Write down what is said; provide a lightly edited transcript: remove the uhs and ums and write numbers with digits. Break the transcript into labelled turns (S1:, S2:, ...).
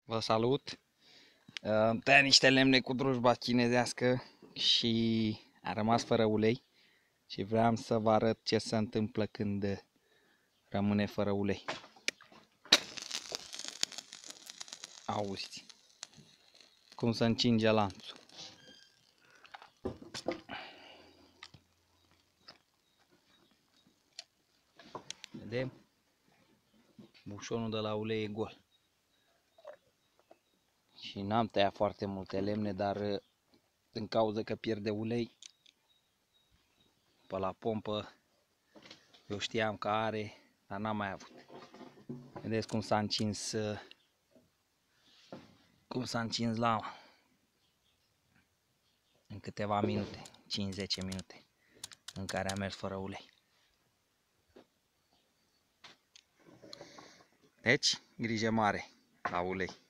S1: Vă salut! Tăia niște lemne cu drujba chinezească și a rămas fără ulei și vreau să vă arăt ce se întâmplă când rămâne fără ulei. Auzi cum se încinge lanțul. Vedem? Bușonul de la ulei e gol. Și n-am tăiat foarte multe lemne, dar din cauza că pierde ulei pe la pompă, eu știam că are, dar n-am mai avut. Vedeți cum s-a încins, lama în câteva minute, 5-10 minute în care a mers fără ulei. Deci, grijă mare la ulei.